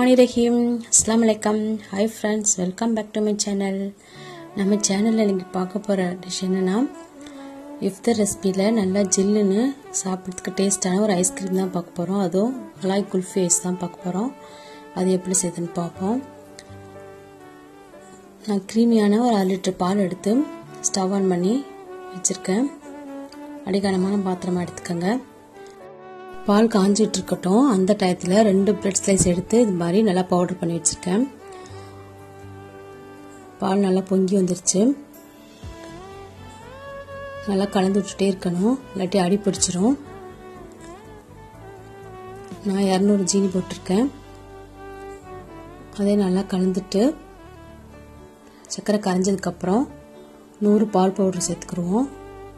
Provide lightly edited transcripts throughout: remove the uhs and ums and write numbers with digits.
Bismillahirrahmanirrahim. Assalamu alaikum. Hi friends, welcome back to my channel. நம்ம சேனல்ல நீங்க பார்க்க போற டிஷ் என்னன்னா iftar ரெசிபில நல்லா ஜில்லுன்னு சாப்பிடுறதுக்கு டேஸ்டான ஒரு ஐஸ்கிரீம் தான் பார்க்க போறோம். அதுவும் மலாய் குல்ஃபி ஐஸ் தான் பார்க்க போறோம். அது எப்படி செய்யணும்னு பாப்போம். நான் கிரீமியான ஒரு 1/2 லிட்டர் பால் எடுத்து ஸ்டவ் ஆன் பண்ணி வச்சிருக்கேன். அடிகனமான பாத்திரமா எடுத்துக்கங்க. பால் காஞ்சிட்டு இருக்கட்டும். அந்த டயத்துல 2 பிரெட் ஸ்லைஸ் எடுத்து இது மாதிரி நல்லா பவுடர் பண்ணி வச்சிருக்கேன். பால் நல்லா பொங்கி வந்துருச்சு. நல்லா கலந்து விட்டுட்டே இருக்கணும், இல்லாட்டி அடி பிடிச்சிரும். நான் 200 ஜீனி போட்டிருக்கேன். அதே நல்லா கலந்துட்டு சர்க்கரை கரைஞ்சதுக்கு அப்புறம் 100 பால் பவுடர் சேர்த்துக்குருவோம்.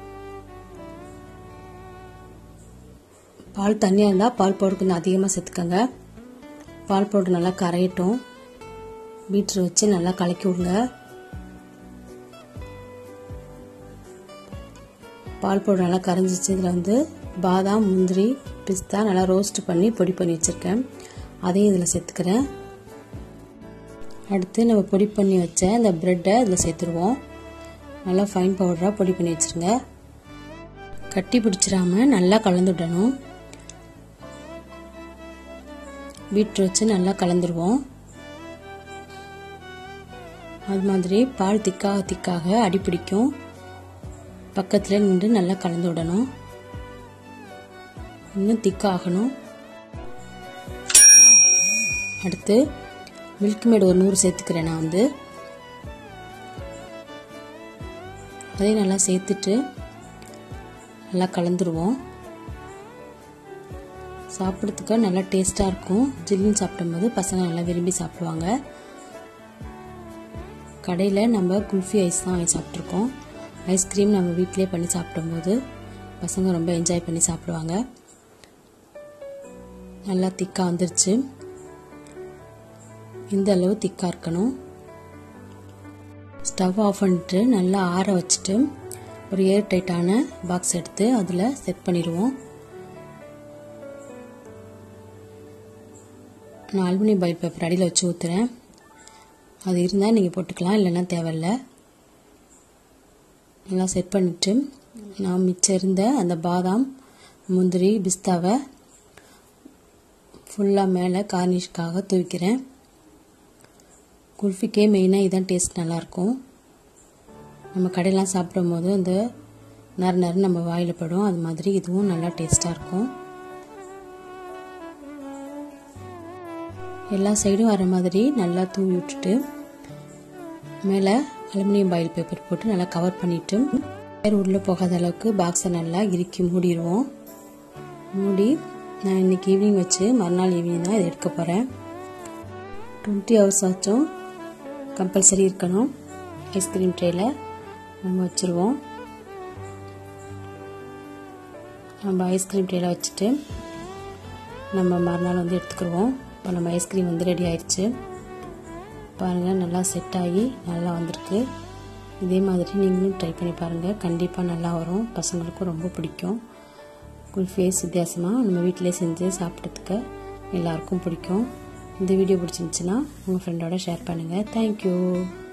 பால் தண்ணியா இருந்தா பால் பவுடர் கொஞ்சம் அதிகமா சேர்த்துக்கங்க. பால் பவுடர் நல்லா கரையட்டும். பீட்டர் வச்சு நல்லா கலக்கி விடுங்க. பால் பவுடர் நல்லா கரைஞ்சிச்சு. இதுல வந்து பாதாம், முந்திரி, பிஸ்தா நல்லா ரோஸ்ட் பண்ணி பொடி பண்ணி வச்சிருக்கேன். அதையும் இதுல சேர்த்துக்கிறேன். அடுத்து நம்ம பொடி பண்ணி வச்ச இந்த பிரெட்டை இதுல சேர்த்துருவோம். நல்லா ஃபைன் பவுடரா பொடி பண்ணி வச்சிருங்க. கட்டி பிடிச்சிடாம நல்லா கலந்து விடணும். பீட்டர் வச்சு நல்லா கலந்துருவோம். அது மாதிரி பால் திக்காக அடி பிடிக்கும். பக்கத்துல நின்று நல்லா கலந்து விடணும். இன்னும் திக்காகணும். அடுத்து மில்க் மேட் ஒரு 100 சேர்த்துக்கிறேன். நான் வந்து அதையும் நல்லா சேர்த்துட்டு நல்லா கலந்துருவோம். சாப்பிட்றதுக்கு நல்லா டேஸ்டா இருக்கும். ஜில்லுன்னு சாப்பிடும்போது பசங்க நல்லா விரும்பி சாப்பிடுவாங்க. கடையில நம்ம குல்ஃபி ஐஸ் தான் வாங்கி சாப்பிட்ருக்கோம். ஐஸ்கிரீம் நம்ம வீட்டிலே பண்ணி சாப்பிடும்போது பசங்க ரொம்ப என்ஜாய் பண்ணி சாப்பிடுவாங்க. நல்லா திக்கா வந்துருச்சு. இந்த அளவு திக்கா இருக்கணும். ஸ்டவ் ஆஃப் பண்ணிட்டு நல்லா ஆற வச்சுட்டு ஒரு ஏர் டைட்டான பாக்ஸ் எடுத்து அதில் செட் பண்ணிடுவோம். நான் அலுமினியம் பாயில் பேப்பர் அடியில் வச்சு ஊற்றுறேன். அது இருந்தால் நீங்கள் போட்டுக்கலாம், இல்லைன்னா தேவையில்லை. நல்லா செட் பண்ணிவிட்டு நான் மிச்சம் இருந்த அந்த பாதாம், முந்திரி, பிஸ்தாவை ஃபுல்லாக மேலே கார்னிஷ்காக தூவிக்கிறேன். குல்ஃபிக்கே மெயினாக இதுதான் டேஸ்ட் நல்லாயிருக்கும். நம்ம கடையெல்லாம் சாப்பிடும் போது அந்த நறு நம்ம வாயில் படும். அது மாதிரி இதுவும் நல்லா டேஸ்ட்டாக இருக்கும். எல்லா சைடும் வர மாதிரி நல்லா தூவி விட்டுட்டு மேலே அலுமினியம் பாயில் பேப்பர் போட்டு நல்லா கவர் பண்ணிட்டு ஏர் உள்ள போகாத அளவுக்கு பாக்ஸை நல்லா இறுக்கி மூடிடுவோம். மூடி நான் இன்னைக்கு ஈவினிங் வச்சு மறுநாள் ஈவினிங் தான் இதை எடுக்க போகிறேன். 20 ஹவர்ஸ் ஆச்சும் கம்பல்சரி இருக்கணும். ஐஸ்கிரீம் ட்ரேல நம்ம வச்சுருவோம். நம்ம ஐஸ்கிரீம் ட்ரேல வச்சுட்டு நம்ம மறுநாள் வந்து எடுத்துக்கிடுவோம். இப்போ நம்ம ஐஸ்கிரீம் வந்து ரெடி ஆயிடுச்சு. பாருங்கள், நல்லா செட் ஆகி நல்லா வந்திருக்கு. இதே மாதிரி நீங்களும் ட்ரை பண்ணி பாருங்கள். கண்டிப்பாக நல்லா வரும். பசங்களுக்கும் ரொம்ப பிடிக்கும். குல்ஃபி ஐஸ் வித்தியாசமாக நம்ம வீட்டிலே செஞ்சு சாப்பிட்றதுக்கு எல்லாருக்கும் பிடிக்கும். இந்த வீடியோ பிடிச்சிருந்துச்சுன்னா உங்கள் ஃப்ரெண்டோட ஷேர் பண்ணுங்கள். தேங்க்யூ.